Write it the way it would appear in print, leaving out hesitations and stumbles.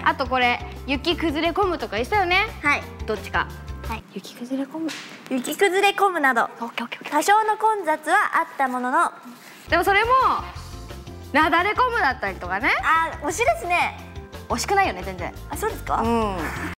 あとこれ雪崩れ込むとか言ってたよね。 はい。 どっちか。 はい。 雪崩れ込む。 雪崩れ込むなど多少の混雑はあったものの、 でもそれもなだれ込むだったりとかね。 あ、惜しいですね。 惜しくないよね全然。 あ、そうですか。 うん。